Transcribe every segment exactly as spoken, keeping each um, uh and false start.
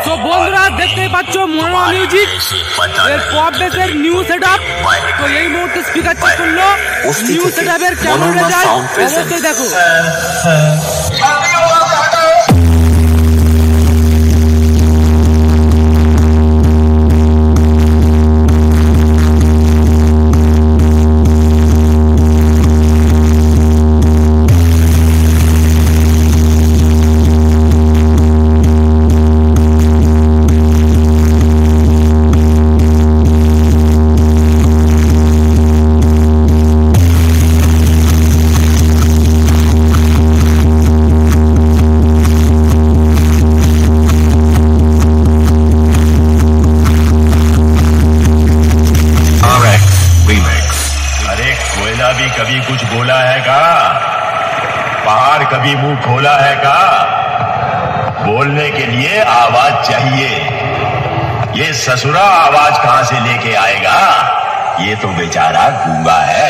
তো বন্ধুরা দেখতেই পাচ্ছ মনোরমা মিউজিক এর পপ বেসের নিউ সেটআপ। তো এই মুহূর্তে স্পিকার চেক করলো, নিউ সেটআপের কেমন রেজাল্ট অবশ্যই দেখো। भी कभी कुछ बोला है का? पहाड़ कभी मुंह खोला है का? बोलने के लिए आवाज चाहिए। ये ससुरा आवाज कहां से लेके आएगा? ये तो बेचारा गूंगा है।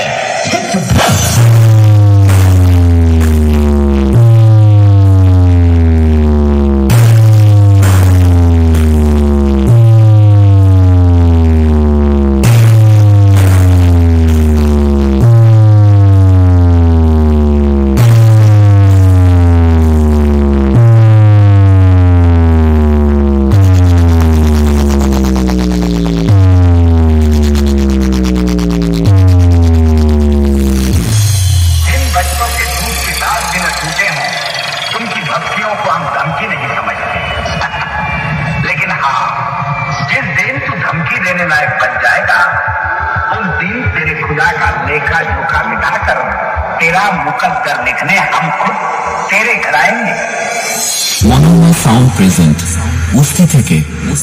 उनकी भक्तियों को हम धमकी नहीं समझते, लेकिन हाँ, जिस दिन तू धमकी देने लायक बन जाएगा उस दिन तेरे खुदा का लेखा जोखा मिटाकर तेरा मुकद्दर लिखने हम खुद तेरे घर आएंगे। মনোরমা সাউন্ড প্রেজেন্ট উস্তি থেকে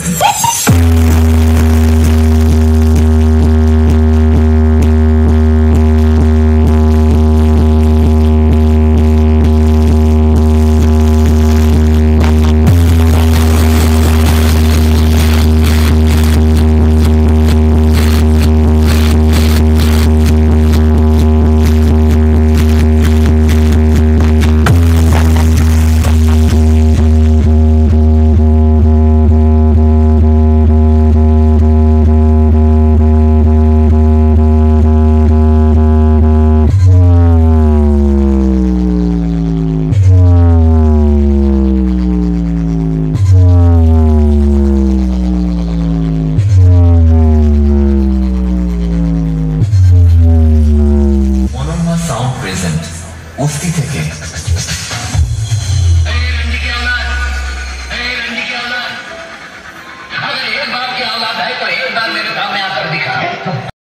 उस्ती থেকে अगर एक बार की औलाद है तो एक बार मेरे सामने आकर दिखा।